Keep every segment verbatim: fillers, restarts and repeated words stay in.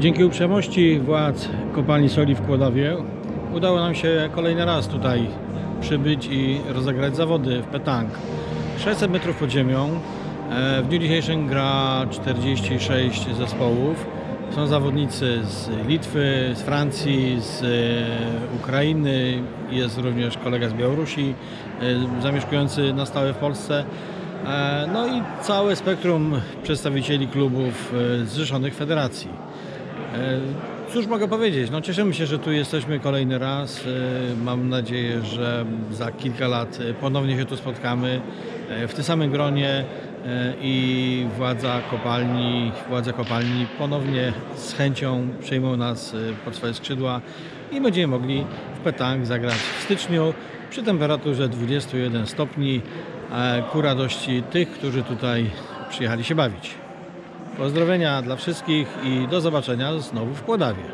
Dzięki uprzejmości władz kopalni soli w Kłodawie udało nam się kolejny raz tutaj przybyć i rozegrać zawody w petank. sześćset metrów pod ziemią. W dniu dzisiejszym gra czterdzieści sześć zespołów. Są zawodnicy z Litwy, z Francji, z Ukrainy, jest również kolega z Białorusi zamieszkujący na stałe w Polsce. No i całe spektrum przedstawicieli klubów zrzeszonych w federacji. Cóż mogę powiedzieć? No, cieszymy się, że tu jesteśmy kolejny raz. Mam nadzieję, że za kilka lat ponownie się tu spotkamy w tym samym gronie i władza kopalni, władze kopalni ponownie z chęcią przyjmą nas pod swoje skrzydła i będziemy mogli w petank zagrać w styczniu przy temperaturze dwudziestu jeden stopni ku radości tych, którzy tutaj przyjechali się bawić. Pozdrowienia dla wszystkich i do zobaczenia znowu w Kłodawie.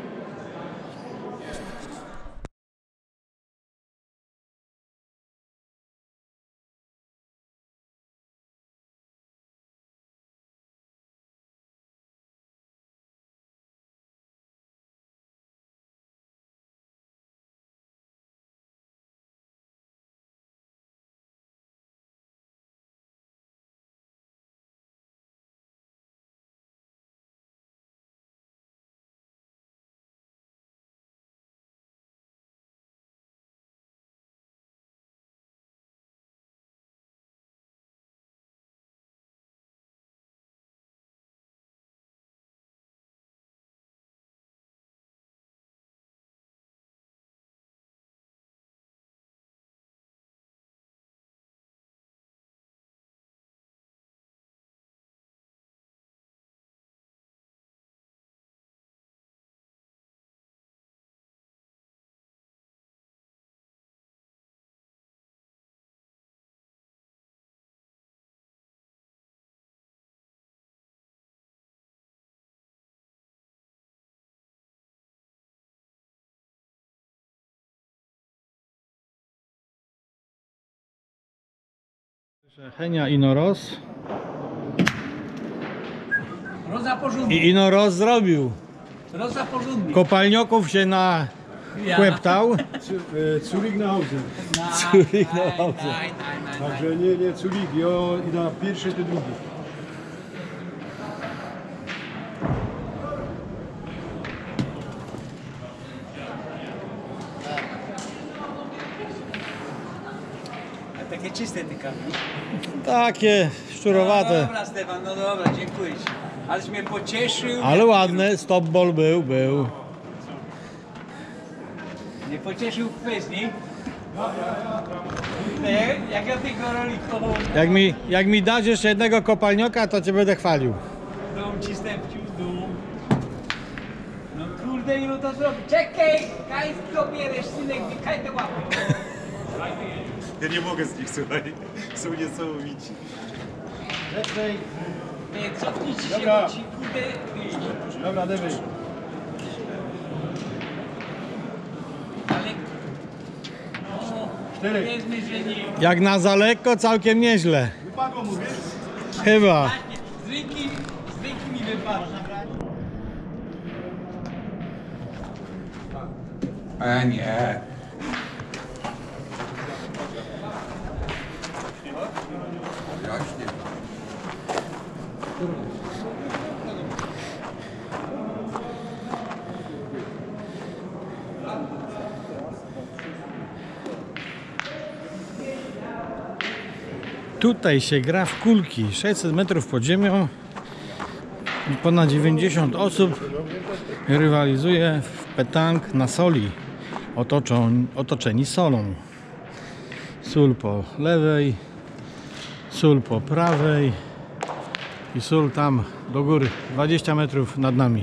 Henia Inoros. Roza porządnie. I Inoros zrobił. Roza porządnie. Kopalnioków się na chłeptał. Zulik na Hause. Zulik na Hause. Nein, nein, nein, nein. Także nie, nie Zulik, ja i na pierwszy, to drugi. Takie czyste te kamy. Takie No szczurowate. dobra, Stefan, no dobra, dziękuję ci. Aleś mnie pocieszył. Ale ładne, stop ball był, był. Mnie pocieszył w kwestii. Jak, jak ja tego rolikował, Jak mi, jak mi dasz jeszcze jednego kopalnioka, to cię będę chwalił. dom ci stepcił w dół. No kurde, ilu to zrobi. Czekaj, kaj to bierzesz, synek, kaj te łapy. Ja nie mogę z nich, słuchaj. Są niesamowici. Lecnej. Nie, cofnijcie się, Dobra. bo ci kurde wyjść. Dobra, dawaj. Ale... O, Cztery. powiedzmy, że nie. Jak na za lekko, całkiem nieźle. Wypadło mówisz? Chyba. Właśnie, z ręki, z ręki mi wypadło. A nie. Jaśnie. Tutaj się gra w kulki. sześćset metrów pod ziemią. Ponad dziewięćdziesiąt osób rywalizuje w petank na soli. Otoczą, otoczeni solą. Sól po lewej, sól po prawej i sól tam do góry, dwadzieścia metrów nad nami.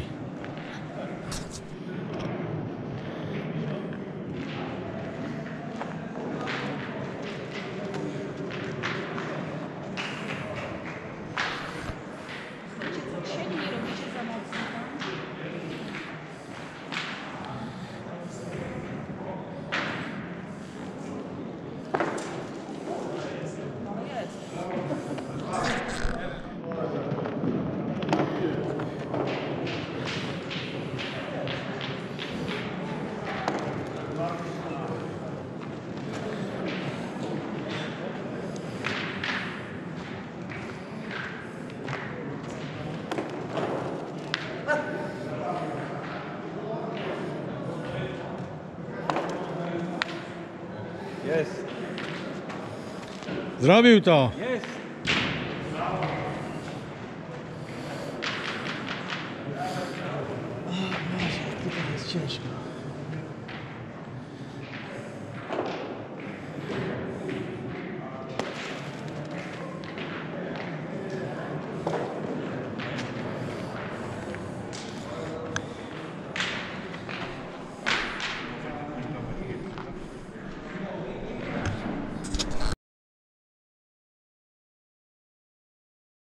Zrobił to. Jest. Tutaj jest ciężko.